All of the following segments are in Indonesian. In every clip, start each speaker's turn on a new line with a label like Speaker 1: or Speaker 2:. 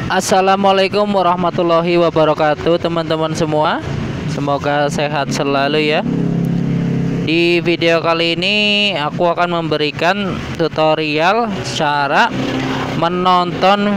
Speaker 1: Assalamualaikum warahmatullahi wabarakatuh, teman-teman semua. Semoga sehat selalu ya. Di video kali ini aku akan memberikan tutorial cara menonton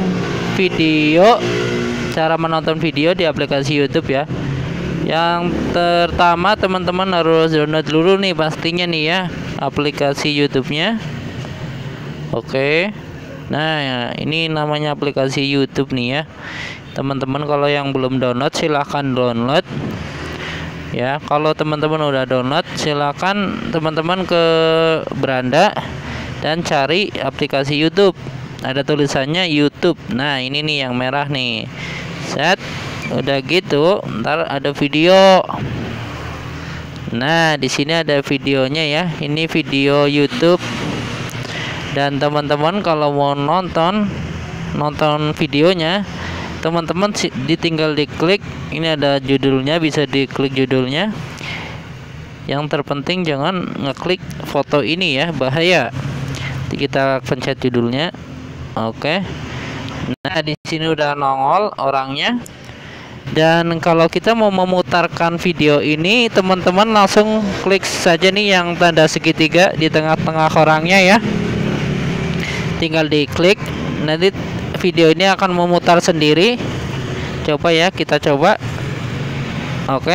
Speaker 1: video di aplikasi YouTube ya. Yang pertama teman-teman harus download dulu nih pastinya nih ya aplikasi YouTube-nya. Oke. Nah, ini namanya aplikasi YouTube nih ya. Teman-teman kalau yang belum download silahkan download. Ya, kalau teman-teman udah download silahkan teman-teman ke beranda dan cari aplikasi YouTube. Ada tulisannya YouTube. Nah, ini nih yang merah nih. Set. Udah gitu, ntar ada video. Nah, di sini ada videonya ya. Ini video YouTube. Dan teman-teman kalau mau nonton videonya, teman-teman tinggal diklik. Ini ada judulnya, bisa diklik judulnya. Yang terpenting jangan ngeklik foto ini ya, bahaya. Kita pencet judulnya. Oke. Nah, di sini udah nongol orangnya. Dan kalau kita mau memutarkan video ini, teman-teman langsung klik saja nih yang tanda segitiga di tengah-tengah orangnya ya. Tinggal diklik, nanti video ini akan memutar sendiri. Coba ya, kita coba. Oke.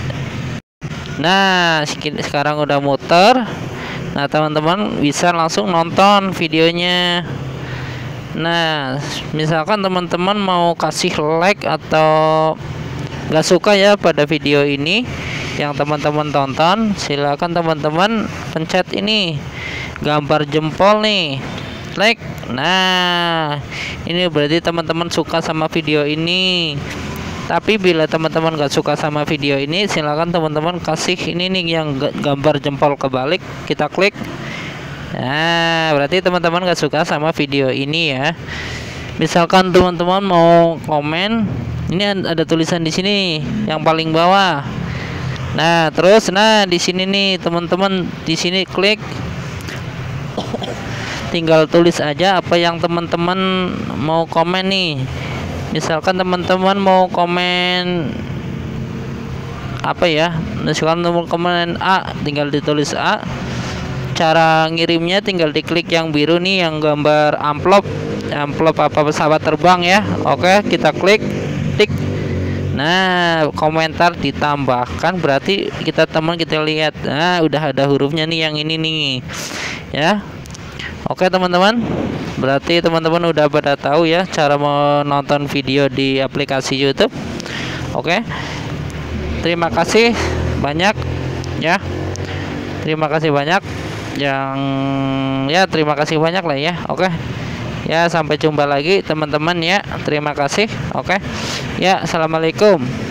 Speaker 1: Nah, sekarang udah muter. Nah, teman-teman bisa langsung nonton videonya. Nah, misalkan teman-teman mau kasih like atau nggak suka ya pada video ini yang teman-teman tonton, silakan teman-teman pencet ini gambar jempol nih, like. Nah, ini berarti teman-teman suka sama video ini. Tapi bila teman-teman nggak suka sama video ini, silakan teman-teman kasih ini nih yang gambar jempol kebalik, kita klik. Nah, berarti teman-teman gak suka sama video ini ya. Misalkan teman-teman mau komen, ini ada tulisan di sini yang paling bawah. Nah, terus di sini nih teman-teman, di sini klik. Tinggal tulis aja apa yang teman-teman mau komen nih. Misalkan teman-teman mau komen apa ya? Misalkan mau komen A, tinggal ditulis A. Cara ngirimnya tinggal diklik yang biru nih, yang gambar amplop apa pesawat terbang ya. Oke, kita klik tik. Nah, komentar ditambahkan, berarti kita lihat. Nah, udah ada hurufnya nih yang ini nih ya. Oke teman-teman, berarti teman-teman udah pada tahu ya cara menonton video di aplikasi YouTube. Oke, terima kasih banyak ya. Terima kasih banyak terima kasih banyak lah ya. Oke ya, sampai jumpa lagi teman-teman ya. Terima kasih. Oke ya, assalamualaikum.